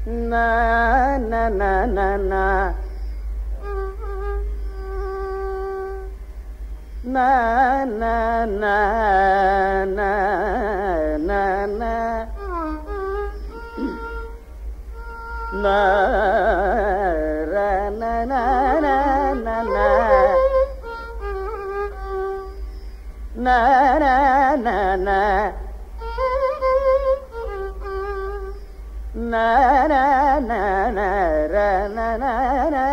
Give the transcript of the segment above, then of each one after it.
na na na na na na na na na na na na ra na na na na na na na na na na na na na ra na na na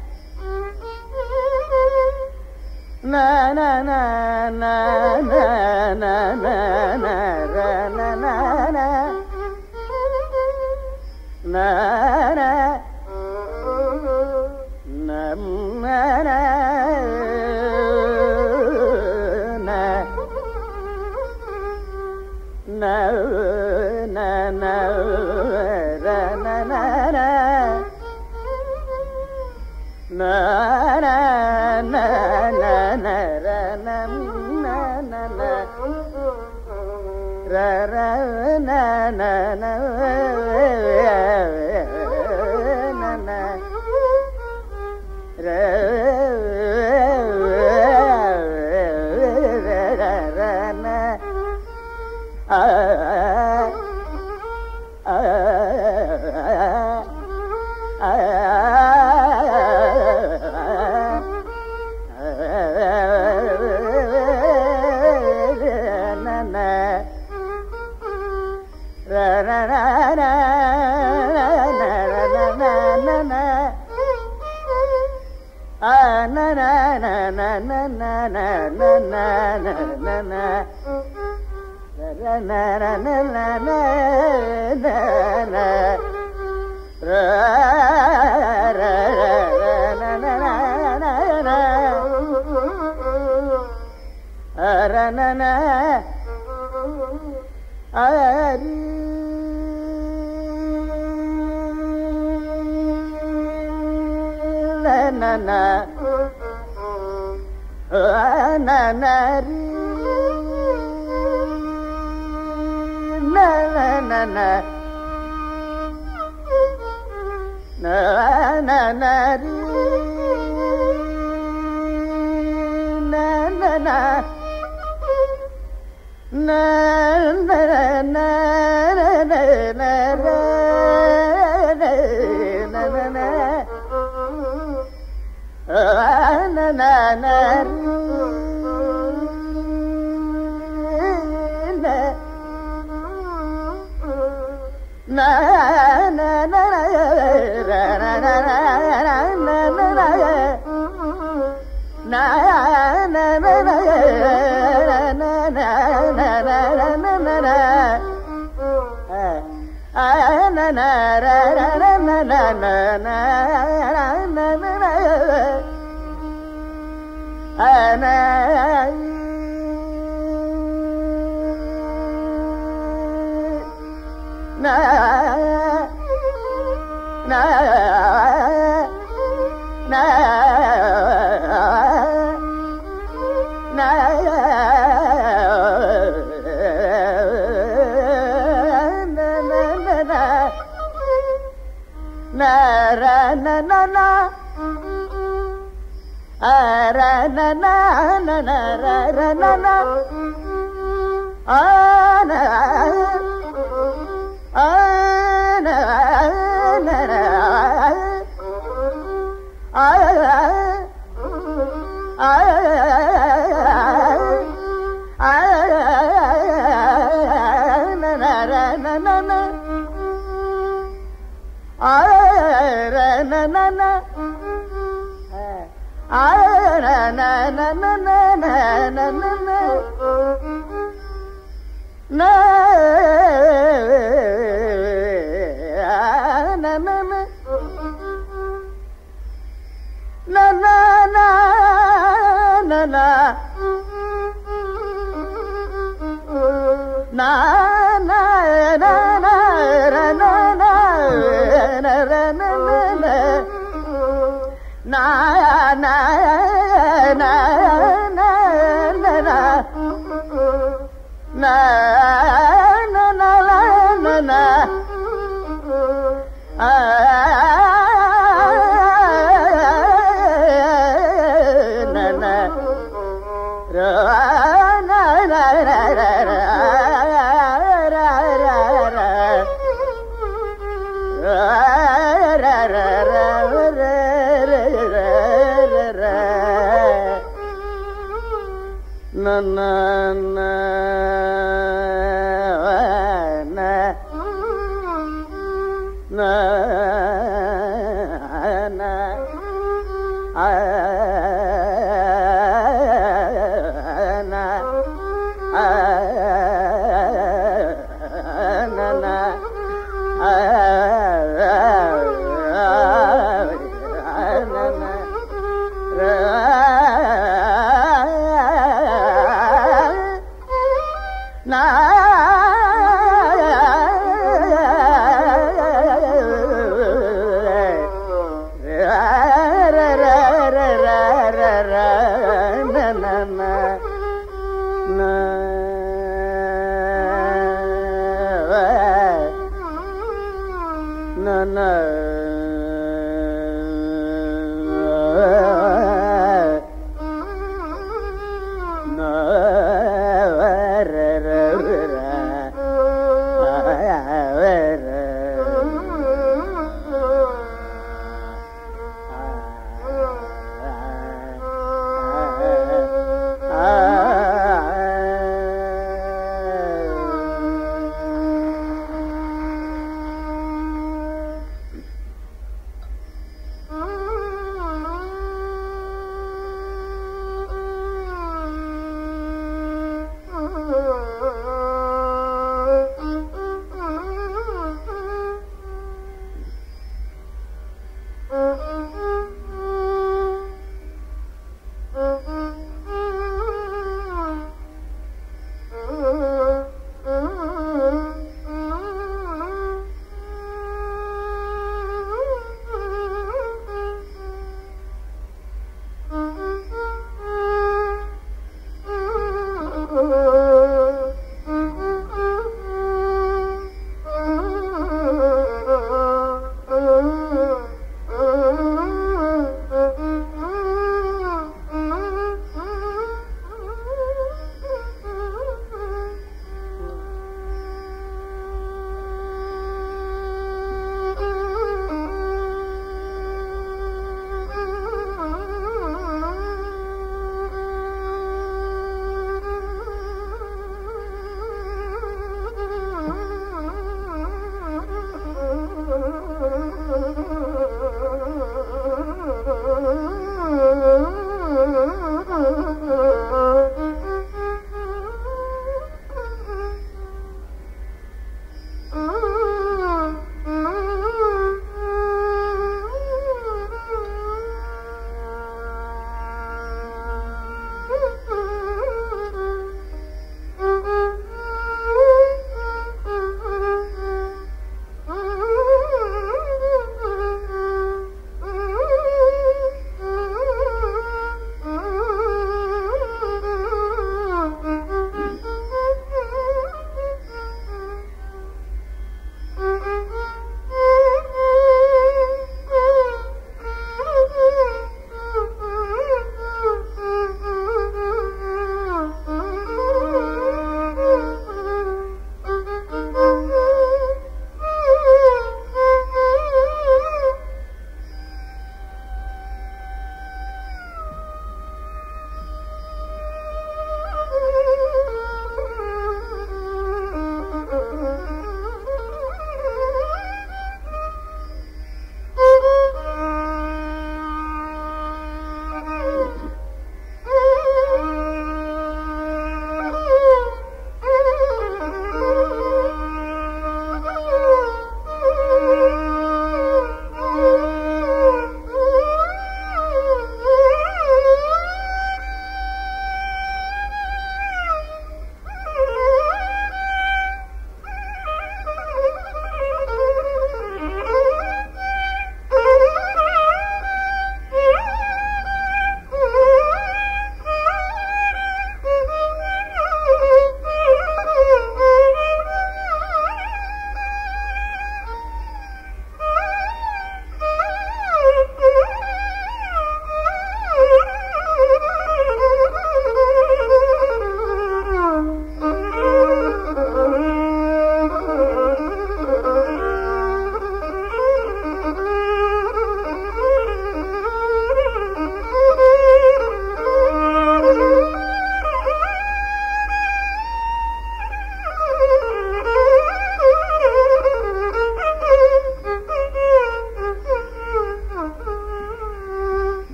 na na na na na na na na ra na na na na na na na na na na na ra na na na na na na na na ra na na na na ra ra na na na na na ra ra na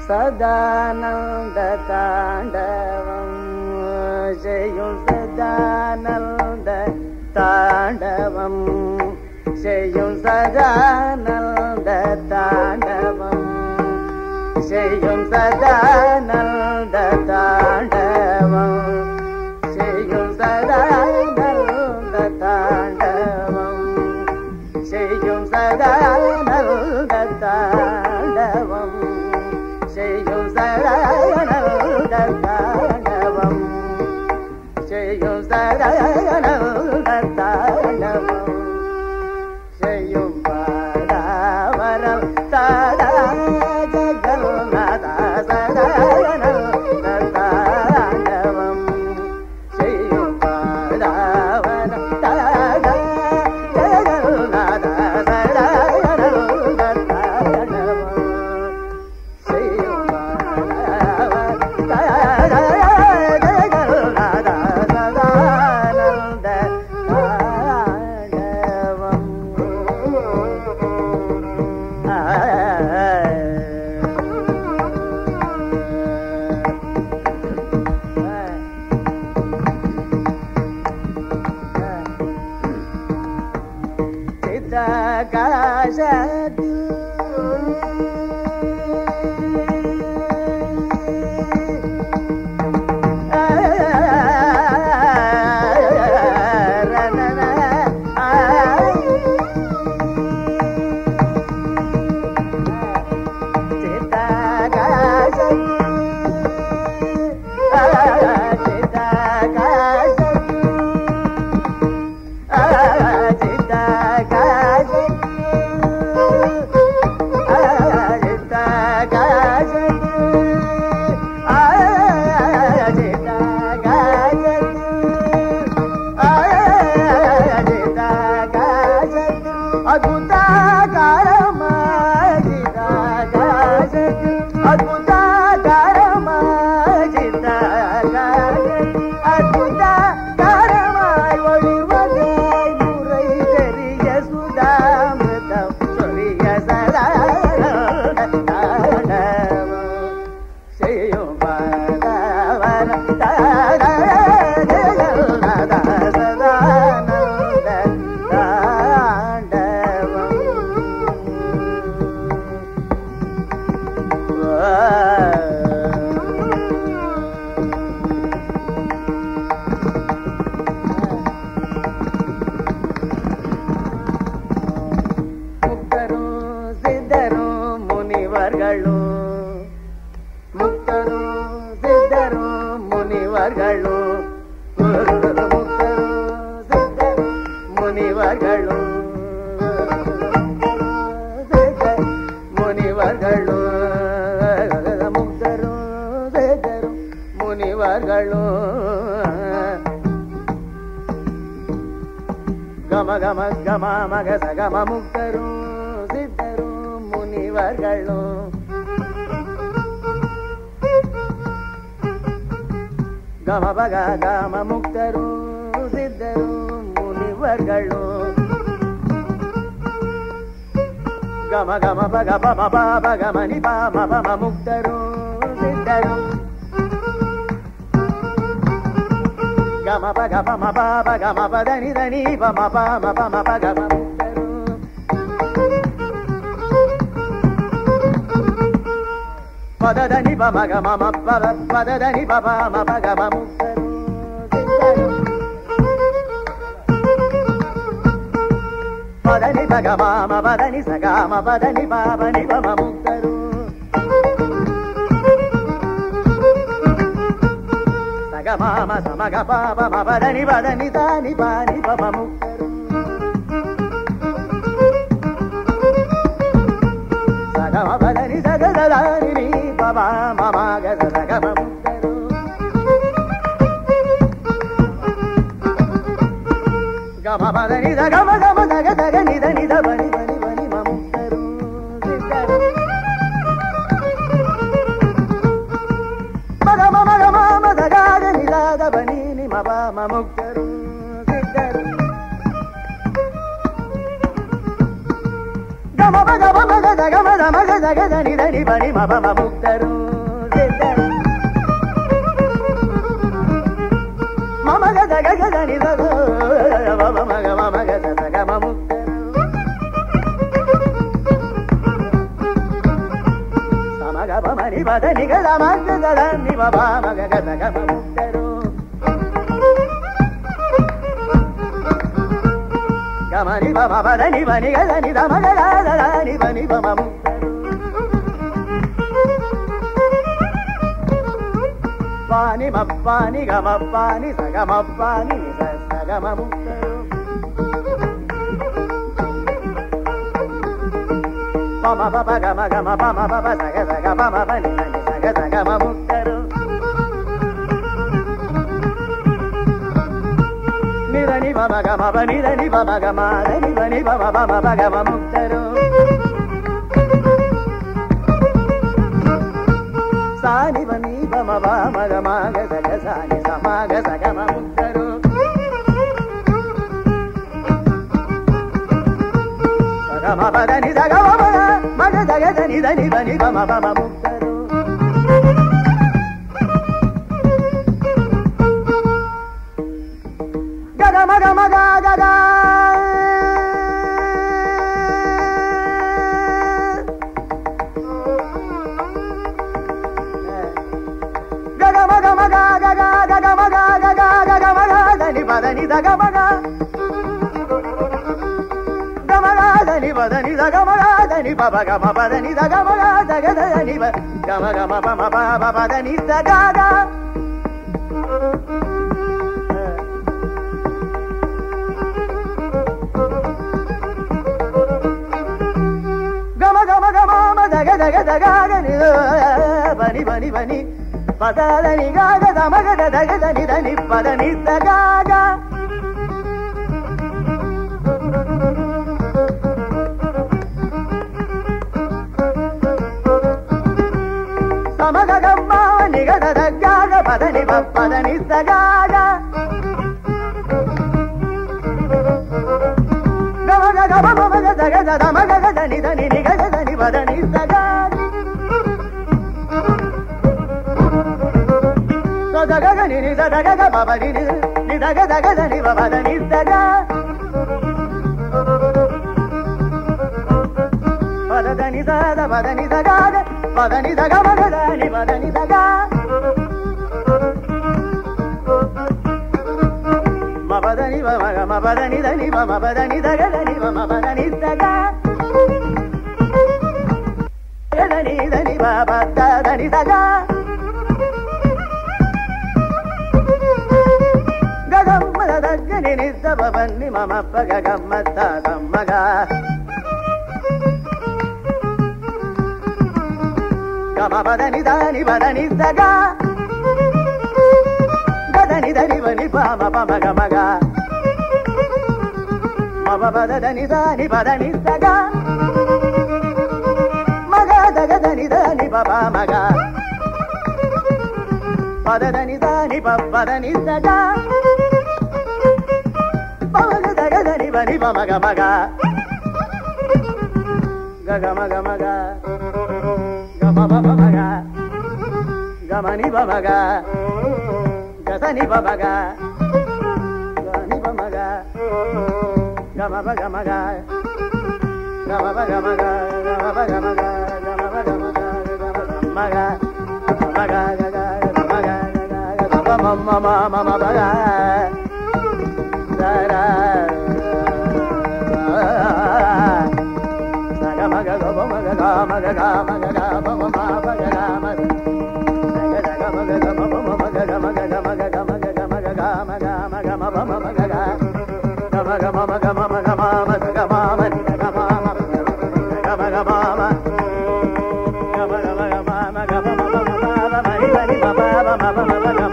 Sadananda தாண்டவம் செய்யும் சதானந்த தாண்டவம் செய்யும் சதானந்த தாண்டவம் செய்யும் சதானந்த தாண்டவம் செய்யும் சதானந்த தாண்டவம் செய்யும் சதானந்த தாண்டவம் செய்யும் சதானந்த தாண்டவம் செய்யும் சதானந்த தாண்டவம் செய்யும் பாராவரம் தாடா ஜகநாத சதானந்த தாண்டவம் செய்யும் பாராவரம் தாடா ஜகநாத சதானந்த தாண்டவம் செய்யும் பாராவரம் தாடா ஜகநாத சதானந்த தாண்டவம். గమ గమ గమ మగ సగమ ముక్తరు సిద్ధరు మునివర్గళు గమ బగ గమ ముక్తరు సిద్ధరు మునివర్గళు గమ గమ బగ పమ పమ గమని పమ పమ ముక్తరు సిద్ధరు గమ పగ పమ పమ గమ పదని దని పమ పమ పమ పగ ముక్తరు పదని పమ గమ పద పదని పమ పగ ముక్తరు పదని పగ మమ పదని సగమ పదని పని పమ ముక్తరు మామ సమగ పాప మదని పదని దాని పాని పమ ముక్తరు సగమ పదని సగదాని పమ మమ గద సగమ ముక్తరు గమ పదని సగమ గమ సగ సగ నిద నిద పని పని పని ముక్తరు బనీని మమ ముక్తరు సిద్ధరు గమ గమ మగ గమ మగ దగదని దని పని మమ ముక్తరు మమ గదని దగ మగ మమ గద గమ ముక్తరు సమగ మని పదని గద మగ దని మమ మగ గద గమ ముక్తరు గమని మమ పదని పని గదని దమ గదని పని మమ ముక్తరు పాని మప్పాని గమప్పాని సగమప్పాని సగమ ముక్తరు పమ పప గమ గమ పమ పప సగ సగ పమ పని పని సగ సగమ ముక్తరు నిదని పమ గమ పని దని పమ గమ దని పని పమ పమ పగమ ముక్తరు సాని పని పమ పమ గమ గద సాని సమాగ సగమ ముక్తరు సగమ పదని సగమ మగ దగదని దని పని పమ పమ ముక్తరు గగ మగ మగ గగ పదని దగమగా గమగాదని పదని దగమగాదని పబగమ పదని దగమగా దగదని గమ గమ పమ పమ పదని దగాగా గమ గమ గమ దగ దగ దగాగని పని పని పని పదని గాగ దమగద దగదని దని పదని దగాగా సమగ గమ్మ నిగద దగాగ పదని పదని దగాగా గమగ గమ మగ దగద దమగద దని దని నిగద దని పదని దగాగా దగని దగ బాబని ని దగ దగదని బాబని దగ పదని దద పదని దగ పదని దగ మగదని పదని దగ మపదని మగ మపదని దని మపదని దగదని మపదని దగ దని దని బాబా దని దగ గగమ్మద దగ్గని నిద్దబన్ని మమ పగ గమ్మత్త దమ్మగా గమ పదని దాని పదని దగ గదని దని వని పమ పమ గమగ మమ పదని దాని పదని దగ మగ దగదని దాని పమ మగ పదని దాని పదని దగ పవన దగదని వని మగ మగ గగ మగ మగ గమ మగ గమని మగ గసని మగ గని మగ గమ మగ మగ గమ మగ మగ గమ మగ మగ గమ మగ మగ మగ మగ మమ మమ మగ సరా సగ మగ గమ మగ గమ గమ గమ మమ మగ గమ సగ సగ మగ గమ మమ మగ గమ గమ గమ గమ గమ గమ గమ మమ మగ గమ గమ మగ మమ గమ మగ గమ మని గమ గమ గమ గమ గమ గమ గమ గమ మమ మని మని మమ మమ మమ గమ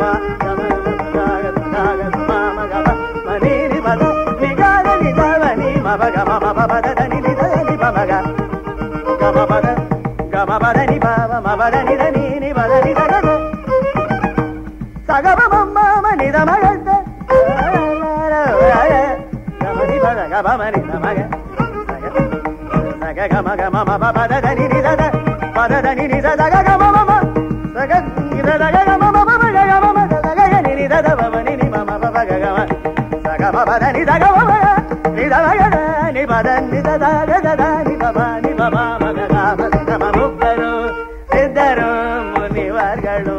గమ గమ గమ ni ni sa da ga ga ma ma ma sa ga ni da ga ga ma ma ma ga ga ma ma da ga ga ni ni da da ma ni ni ma ma ba ga ga ma sa ga ma ba da ni da ga ma ma ni da ga ga ni ba da ni da da ga da ni ba ma ni ba ma ma ga ga ma da ma mukkaro siddharu ಮುನಿವರ್ಗಳು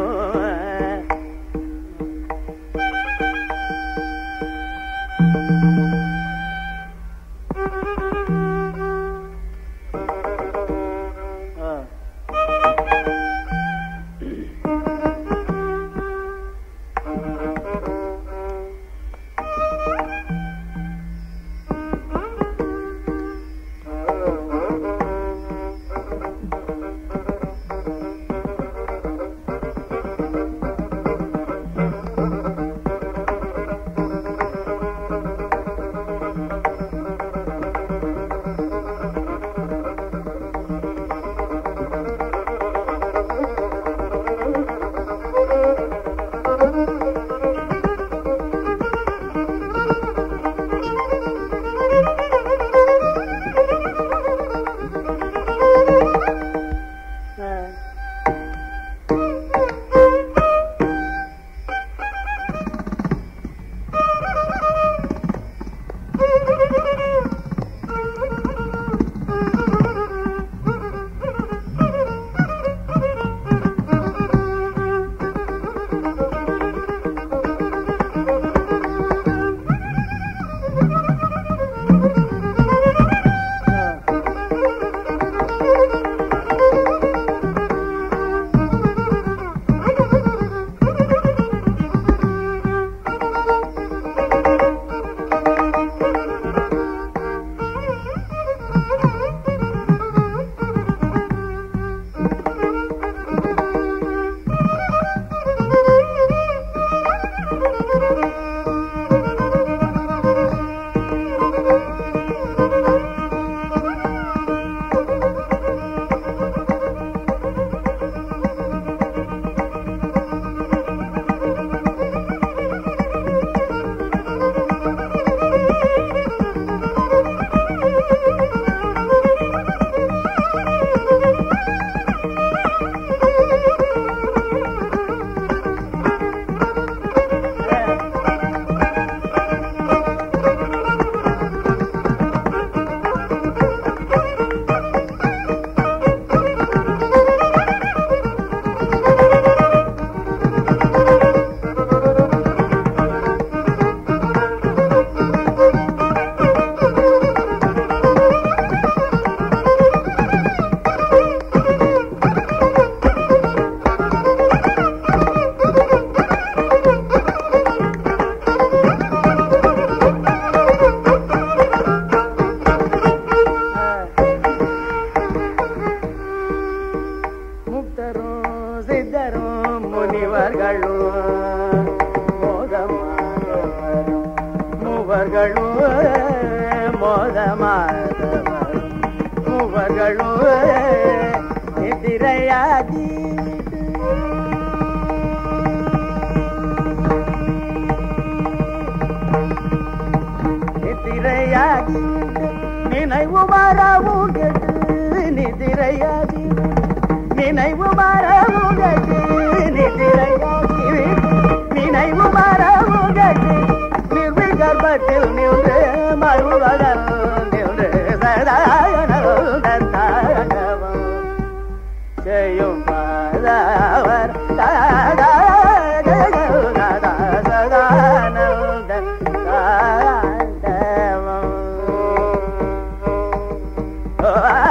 Oh